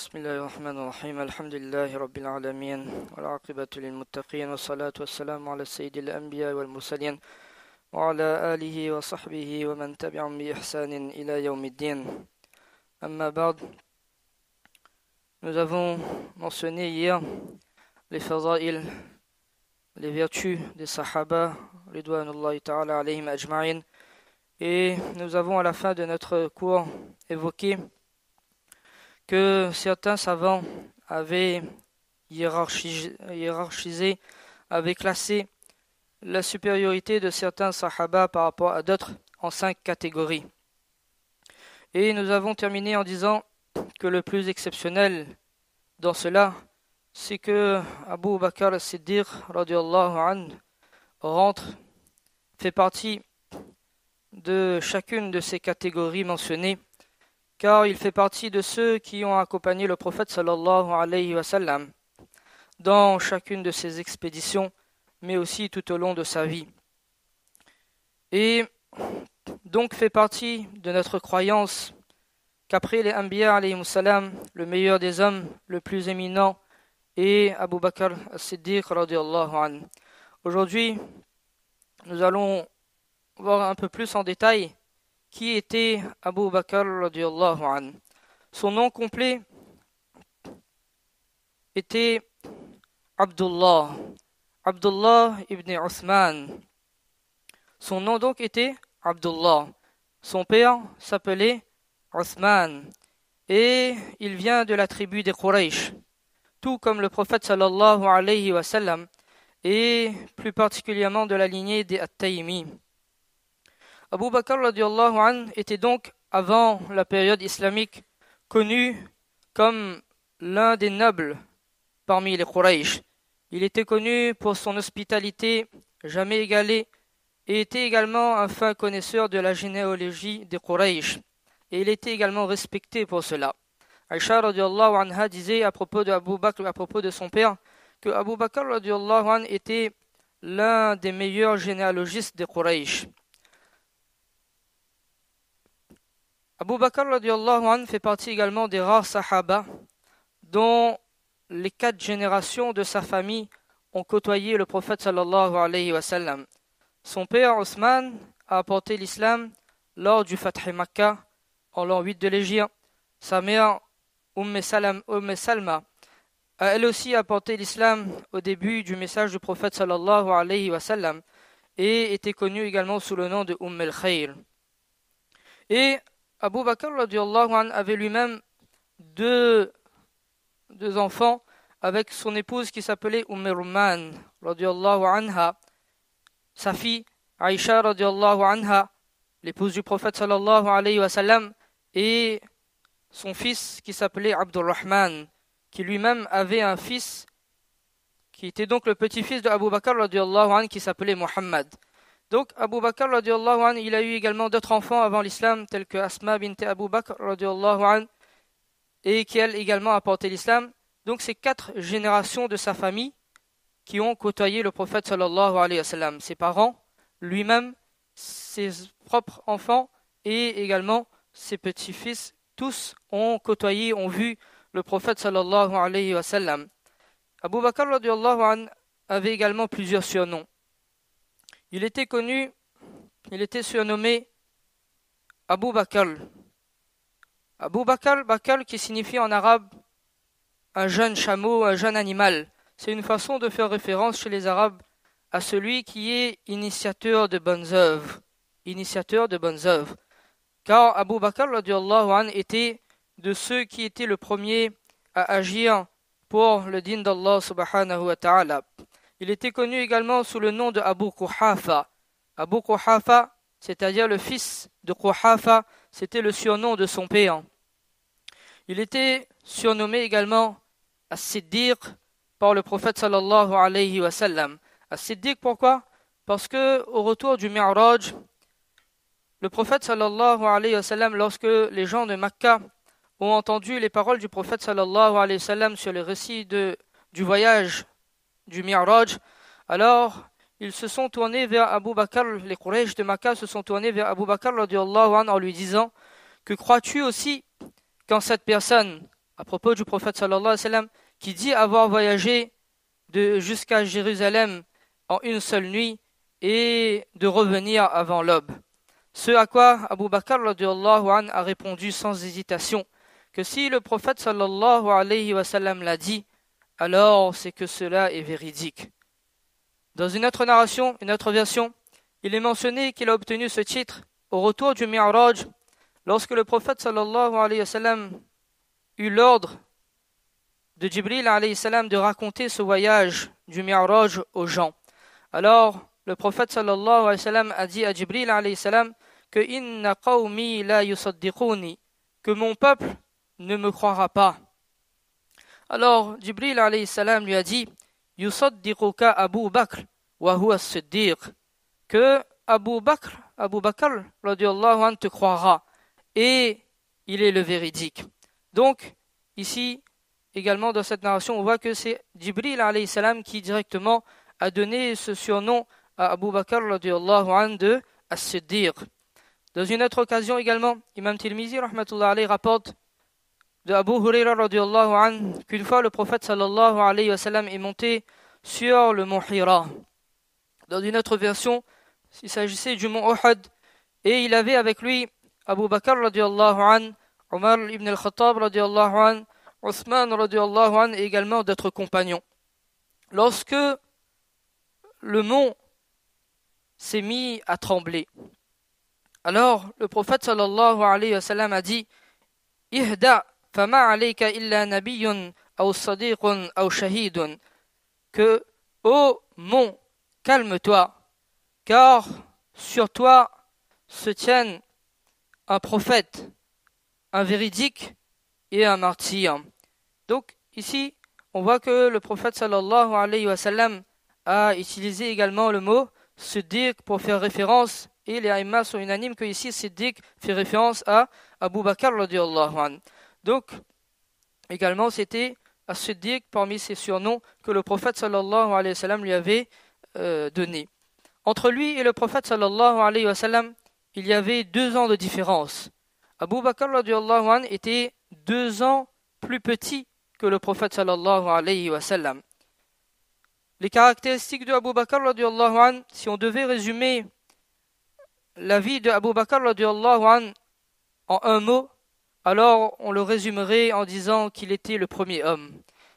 بسم الله الرحمن الرحيم الحمد لله رب العالمين والعاقبة للمتقين والصلاة والسلام على سيد الأنبياء والمرسلين وعلى آله وصحبه ومن تبعهم بإحسان إلى يوم الدين. أما بعد, nous avons mentionné hier les fadaïl, les vertus des sahaba ridwanullahi ta'ala alayhim ajma'in, et nous avons à la fin de notre cours évoqué que certains savants avaient hiérarchisé, avaient classé la supériorité de certains sahaba par rapport à d'autres en 5 catégories. Et nous avons terminé en disant que le plus exceptionnel dans cela, c'est que Abu Bakr as-Siddiq radiyallahu anhu fait partie de chacune de ces catégories mentionnées, car il fait partie de ceux qui ont accompagné le prophète sallallahu alayhi wa sallam dans chacune de ses expéditions, mais aussi tout au long de sa vie. Et donc fait partie de notre croyance qu'après les Anbiya alayhi salam, le meilleur des hommes, le plus éminent, est Abu Bakr as-Siddiq radiyallahu anhu. Aujourd'hui, nous allons voir un peu plus en détail qui était Abu Bakr radiyallahu anhu. Son nom complet était Abdullah ibn Uthman. Son nom donc était Abdullah. Son père s'appelait Uthman et il vient de la tribu des Quraysh, tout comme le prophète sallallahu alayhi wa sallam, et plus particulièrement de la lignée des At-Taymi. Abu Bakr radiyallahu anhu était donc, avant la période islamique, connu comme l'un des nobles parmi les Quraysh. Il était connu pour son hospitalité jamais égalée et était également un fin connaisseur de la généalogie des Quraysh. Et il était également respecté pour cela. Aïcha radiyallahu anha disait à propos de Abu Bakr, à propos de son père, que Abu Bakr radiyallahu anhu était l'un des meilleurs généalogistes des Quraysh. Abu Bakr radiyallahu anhu fait partie également des rares sahaba dont les 4 générations de sa famille ont côtoyé le prophète sallallahu alayhi wa sallam. Son père Othman a apporté l'islam lors du Fath Makkah en l'an 8 de l'Hégire. Sa mère Salma a elle aussi apporté l'islam au début du message du prophète sallallahu alayhi wa sallam et était connue également sous le nom de al-Khayr. Et Abu Bakr radiyallahu anhu avait lui-même deux enfants avec son épouse qui s'appelait Rumman radiyallahu anha, sa fille Aïcha radiyallahu anha, l'épouse du prophète sallallahu alayhi wa sallam, et son fils qui s'appelait Abdurrahman, qui lui-même avait un fils qui était donc le petit-fils de Abu Bakr radiyallahu anhu qui s'appelait Muhammad. Donc Abu Bakr radiyallahu anhu, il a eu également d'autres enfants avant l'islam, tels que Asma bint Abu Bakr radiyallahu anhu, et qui elle également a apporté l'islam. Donc c'est 4 générations de sa famille qui ont côtoyé le prophète sallallahu alayhi wa sallam. Ses parents, lui-même, ses propres enfants et également ses petits-fils, tous ont côtoyé, ont vu le prophète sallallahu alayhi wa sallam. Abu Bakr radiyallahu anhu avait également plusieurs surnoms. Il était surnommé Abu Bakr. Abu Bakr, Bakr qui signifie en arabe un jeune chameau, un jeune animal. C'est une façon de faire référence chez les Arabes à celui qui est initiateur de bonnes œuvres. Car Abu Bakr radiyallahu anhu était de ceux qui étaient le premier à agir pour le din d'Allah subhanahu wa ta'ala. Il était connu également sous le nom de Abu Quhafa. Abu Quhafa, c'est-à-dire le fils de Quhafa, c'était le surnom de son père. Il était surnommé également As-Siddiq par le prophète sallallahu alayhi wa sallam. As-Siddiq, pourquoi? Parce que au retour du Mi'raj, le prophète sallallahu alayhi wa sallam, lorsque les gens de Makkah ont entendu les paroles du prophète sallallahu alayhi wa sallam sur le récit du voyage du Mi'raj, alors ils se sont tournés vers Abu Bakr, les Quraysh de Makkah se sont tournés vers Abu Bakr radiyallahu anhu en lui disant: que crois-tu aussi qu'en cette personne, à propos du prophète sallallahu alayhi wa sallam, qui dit avoir voyagé jusqu'à Jérusalem en une seule nuit et de revenir avant l'aube. Ce à quoi Abu Bakr radiyallahu anhu a répondu sans hésitation que si le prophète sallallahu alayhi wa sallam l'a dit, alors c'est que cela est véridique. Dans une autre narration, une autre version, il est mentionné qu'il a obtenu ce titre au retour du Mi'raj, lorsque le prophète sallallahu alayhi wa sallam eut l'ordre de Jibril alayhi salam de raconter ce voyage du Mi'raj aux gens. Alors, le prophète sallallahu alayhi wa sallam a dit à Jibril alayhi salam que inna qawmi la yusaddiquni, que mon peuple ne me croira pas. Alors, Jibril alayhi salam lui a dit yusaddiquka Abu Bakr wa huwa as-siddiq, que Abu Bakr radiyallahu anhu te croira et il est le véridique. Donc, ici, également dans cette narration, on voit que c'est Jibril alayhi salam qui directement a donné ce surnom à Abu Bakr radiyallahu anhu de As-Siddiq. Dans une autre occasion également, Imam Tirmizi rahmatullah alayhi rapporte de Abu Huraira radiyallahu anhu qu'une fois le prophète sallallahu alayhi wa sallam est monté sur le mont Hira. Dans une autre version, il s'agissait du mont Uhud et il avait avec lui Abu Bakr radiyallahu anhu, Omar ibn al-Khattab radiyallahu anhu, Othman radiyallahu anhu et également d'autres compagnons. Lorsque le mont s'est mis à trembler, alors le prophète sallallahu alayhi wa sallam a dit Ihda fama alayka illa nabiyyun aw sadiqun aw shahidun, que ô mont, calme-toi, car sur toi se tiennent un prophète, un véridique et un martyr. Donc ici, on voit que le prophète sallallahu alayhi wa sallam a utilisé également le mot Siddiq pour faire référence, et les aïmas sont unanimes que ici Siddiq fait référence à Abu Bakr radiyallahu anhu. Donc également c'était As-Siddiq parmi ces surnoms que le prophète sallallahu alayhi wa sallam lui avait donné. Entre lui et le prophète sallallahu alayhi wa sallam, il y avait 2 ans de différence. Abu Bakr radiyallahu anhu était 2 ans plus petit que le prophète sallallahu alayhi wa sallam. Les caractéristiques de Abu Bakr radiyallahu anhu, si on devait résumer la vie de Abu Bakr radiyallahu anhu en un mot, alors on le résumerait en disant qu'il était le premier homme.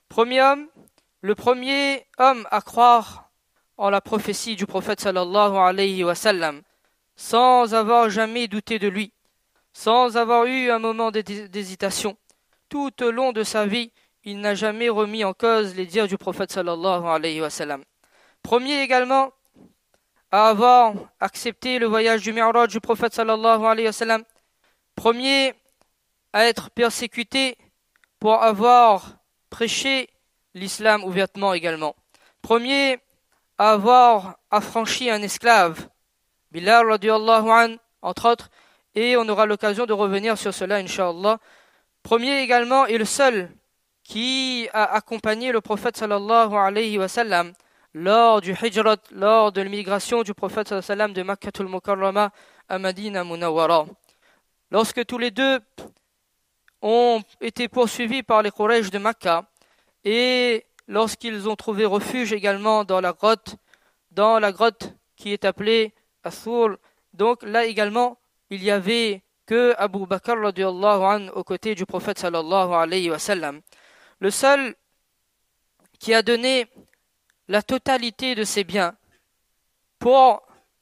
Le premier homme à croire en la prophétie du prophète sallallahu alayhi wa sallam, sans avoir jamais douté de lui, sans avoir eu un moment d'hésitation. Tout au long de sa vie, il n'a jamais remis en cause les dires du prophète sallallahu alayhi wa sallam. Premier également à avoir accepté le voyage du Mi'raj du prophète sallallahu alayhi wa sallam. Premier à être persécuté pour avoir prêché l'islam ouvertement également. Premier à avoir affranchi un esclave, Bilal radiyallahu anhu, entre autres, et on aura l'occasion de revenir sur cela, incha'Allah. Premier également et le seul qui a accompagné le prophète sallallahu alayhi wa sallam lors du hijrat, lors de l'immigration du prophète sallallahu alayhi wa sallam de Makkatul Mukarrama à Madina Munawwara. Lorsque tous les deux ont été poursuivis par les Quraysh de Makka et lorsqu'ils ont trouvé refuge également dans la grotte qui est appelée As-Sur, donc là également il y avait que Abu Bakr radiyallahu anhu aux côtés du prophète sallallahu alayhi wa sallam. Le seul qui a donné la totalité de ses biens pour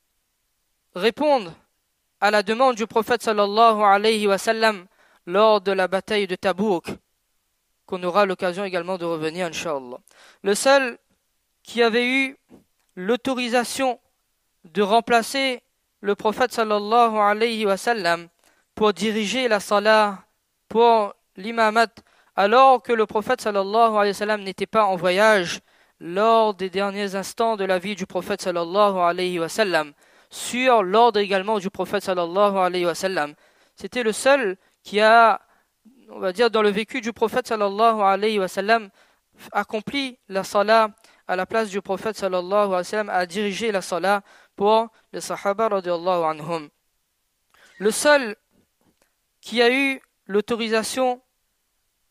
répondre à la demande du prophète sallallahu alayhi wa sallam lors de la bataille de Tabouk, qu'on aura l'occasion également de revenir, incha'Allah. Le seul qui avait eu l'autorisation de remplacer le prophète sallallahu alayhi wa sallam pour diriger la salat, pour l'imamat, alors que le prophète sallallahu alayhi wa sallam n'était pas en voyage lors des derniers instants de la vie du prophète sallallahu alayhi wa sallam, sur l'ordre également du prophète sallallahu alayhi wa sallam. C'était le seul qui a, on va dire, dans le vécu du prophète sallallahu alayhi wa sallam, accompli la salat à la place du prophète sallallahu alayhi wa sallam, a dirigé la salat pour les sahaba radiyallahu anhum. Le seul qui a eu l'autorisation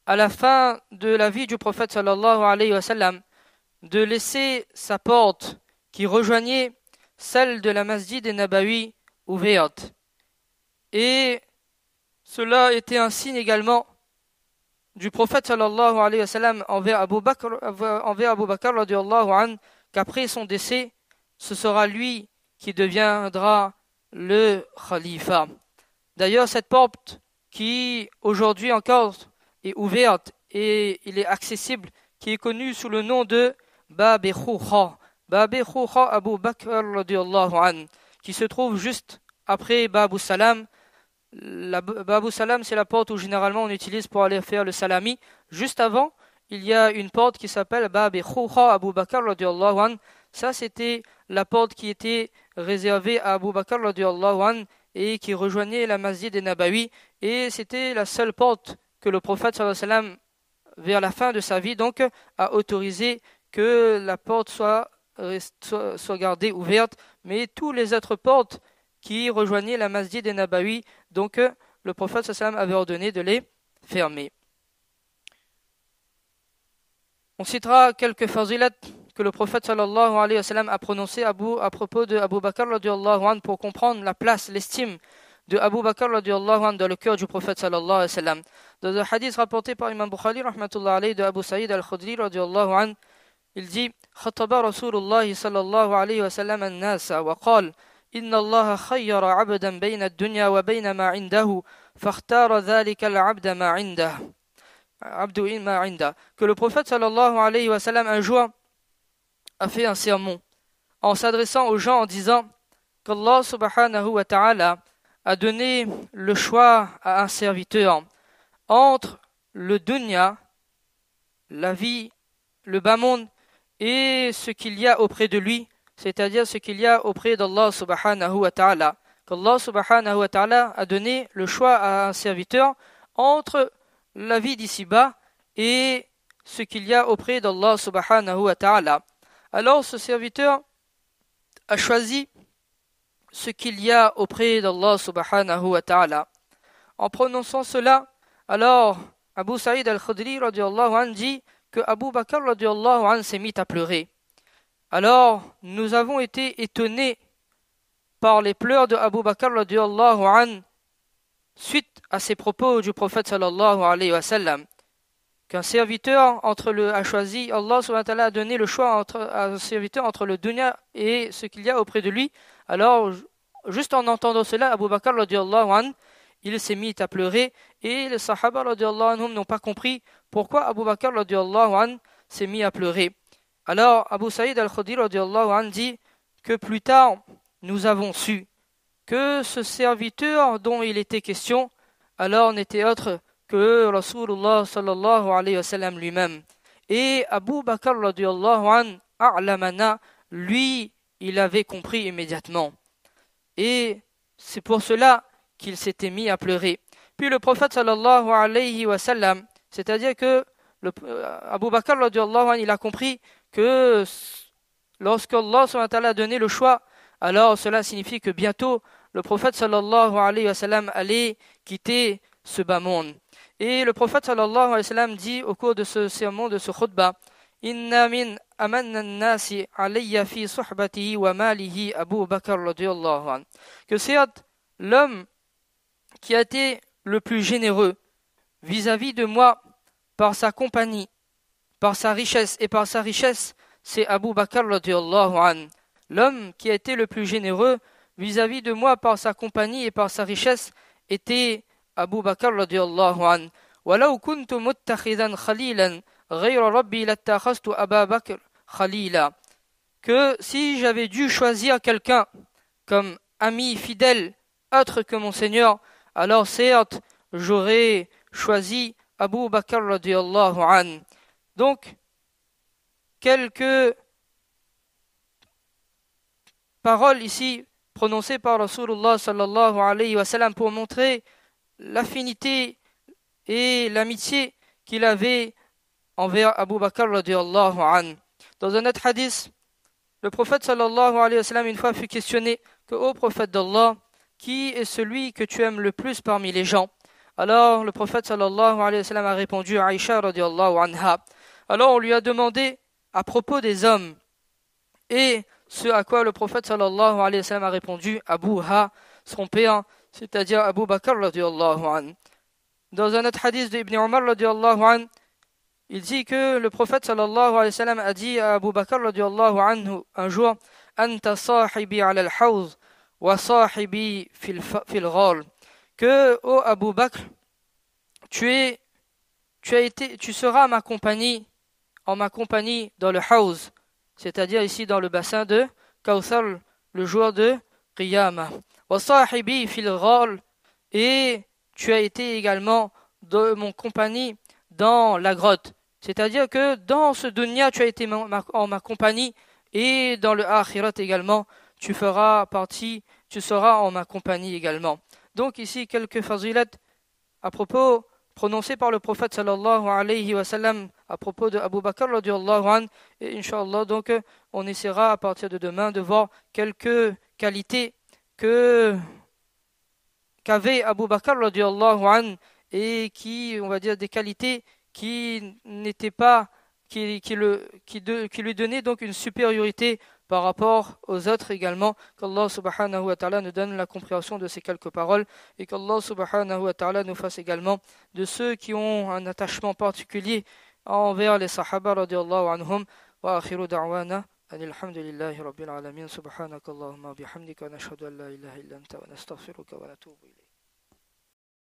à la fin de la vie du prophète sallallahu alayhi wa sallam, de laisser sa porte qui rejoignait celle de la Masjid Nabawi ouverte. Et cela était un signe également du prophète sallallahu alayhi wa sallam envers Abu Bakr radiallahu anhu, qu'après son décès, ce sera lui qui deviendra le khalifa. D'ailleurs, cette porte qui aujourd'hui encore est ouverte et il est accessible, qui est connue sous le nom de Bab Khoucha, Abu Bakr radiallahu anhu, qui se trouve juste après Bab Salam. Bab Salam, c'est la porte où généralement on utilise pour aller faire le salami. Juste avant, il y a une porte qui s'appelle Bab Khoucha Abu Bakr radiallahu anhu. Ça, c'était la porte qui était réservée à Abu Bakr radiallahu anhu et qui rejoignait la Masjid Nabawi. Et c'était la seule porte que le prophète sallallahu alayhi wa sallam, vers la fin de sa vie, donc, a autorisé que la porte soit gardée ouverte. Mais toutes les autres portes qui rejoignaient la Masjid Nabawi, donc le prophète sallallahu alayhi wa sallam avait ordonné de les fermer. On citera quelques fazilat que le prophète sallallahu alayhi wa sallam a prononcé à propos de Abu Bakr radiallahu anhu pour comprendre la place, l'estime de Abu Bakr radiallahu anhu dans le cœur du prophète sallallahu alayhi wa sallam. Dans un hadith rapporté par Imam Bukhari rahmatullah alayhi de Abu Saïd al-Khudri radiallahu anhu, il dit خطب رسول الله صلى الله عليه وسلم الناس وقال إن الله خير عبدا بين الدنيا وبين ما عنده فاختار ذلك العبد ما عنده que le prophète sallallahu alayhi wa sallam un jour a fait un sermon en s'adressant aux gens en disant qu'Allah subhanahu wa ta'ala a donné le choix à un serviteur entre le dunya, la vie, le bas monde et ce qu'il y a auprès de lui, c'est-à-dire ce qu'il y a auprès d'Allah subhanahu wa ta'ala. Qu'Allah subhanahu wa ta'ala a donné le choix à un serviteur entre la vie d'ici-bas et ce qu'il y a auprès d'Allah subhanahu wa ta'ala. Alors ce serviteur a choisi ce qu'il y a auprès d'Allah subhanahu wa ta'ala. En prononçant cela, alors Abu Saïd al-Khudri radiallahu anhu dit que Abu Bakr radiallahu anhu s'est mis à pleurer. Alors nous avons été étonnés par les pleurs de Abu Bakr radiallahu anhu suite à ces propos du prophète sallallahu alayhi wa sallam, qu'un serviteur a choisi, Allah subhanahu wa ta'ala a donné le choix à un serviteur entre le dunya et ce qu'il y a auprès de lui. Alors juste en entendant cela, Abu Bakr radiallahu anhu, il s'est mis à pleurer et les sahaba radiallahu anhum n'ont pas compris pourquoi Abu Bakr radiallahu anhu s'est mis à pleurer. Alors Abu Saïd al-Khudri radiallahu anhu dit que plus tard nous avons su que ce serviteur dont il était question alors n'était autre que Rasulullah sallallahu alayhi wa sallam lui-même. Et Abu Bakr radiallahu anhu a'lamana, lui, il avait compris immédiatement. Et c'est pour cela qu'il s'était mis à pleurer. Puis le prophète sallallahu alayhi wa sallam, c'est-à-dire que Abu Bakr radiallahu anhu, il a compris que lorsque Allah subhanahu wa ta'ala a donné le choix, alors cela signifie que bientôt le prophète sallallahu alayhi wa sallam allait quitter ce bas monde. Et le prophète sallallahu alayhi wa sallam dit au cours de ce sermon, de ce khutbah, Inna min amanna an-nasi alayya fi suhbatihi wa malihi Abu Bakr radiyallahu anhu. Que c'est l'homme qui a été le plus généreux vis-à-vis de moi par sa compagnie, par sa richesse, et par sa richesse, c'est Abu Bakr radiyallahu anhu. L'homme qui a été le plus généreux vis-à-vis de moi par sa compagnie et par sa richesse était Abu Bakr radiyallahu anhu. Walau kuntu muttakhidan khalilan ghayra rabbi lattakhastu Aba Bakr khalila. Que si j'avais dû choisir quelqu'un comme ami fidèle autre que mon Seigneur, alors certes j'aurais choisi Abu Bakr radiyallahu anhu. Donc quelques paroles ici prononcées par Rasulullah sallallahu alayhi wa sallam pour montrer l'affinité et l'amitié qu'il avait envers Abu Bakr radiyallahu anhu. Dans un autre hadith, le prophète sallallahu alayhi wa sallam une fois fut questionné que ô prophète d'Allah, qui est celui que tu aimes le plus parmi les gens? Alors le prophète sallallahu alayhi wa sallam a répondu à Aïcha radiallahu anha. Alors on lui a demandé à propos des hommes, et ce à quoi le prophète sallallahu alayhi wa sallam a répondu, Abuha, son père, c'est-à-dire Abu Bakr radiallahu anhu. Dans un autre hadith d'Ibn Omar radiallahu anhu, il dit que le prophète sallallahu alayhi wa sallam a dit à Abu Bakr radiallahu anhu un jour, Anta sahibi ala al-hawz wa sahibi fil ghal, que ô Abu Bakr, tu seras ma compagnie, en ma compagnie dans le hawz, c'est-à-dire ici dans le bassin de Kawthar, le jour de Qiyamah. Wa sahibi fil ghal, et tu as été également de mon compagnie dans la grotte. C'est-à-dire que dans ce dunya, tu as été en ma compagnie, et dans le akhirat également, tu seras en ma compagnie également. Donc ici, quelques fazilat à propos, prononcés par le prophète sallallahu alayhi wa sallam, à propos de Abu Bakr radiallahu anhu, et Inch'Allah, donc, on essaiera à partir de demain de voir quelques qualités qu'avait Abu Bakr radiallahu anhu, et qui, on va dire, des qualités qui n'étaient pas, qui lui donnaient donc une supériorité par rapport aux autres également. Qu'Allah subhanahu wa ta'ala nous donne la compréhension de ces quelques paroles, et qu'Allah subhanahu wa ta'ala nous fasse également de ceux qui ont un attachement particulier envers les sahaba radiallahu anhum. Wa akhiru da'wana alhamdulillahi rabbil alamin, subhanakallahumma bihamdika, nashhadu an la ilaha illa anta wa nastaghfiruka wa natubu ilayk.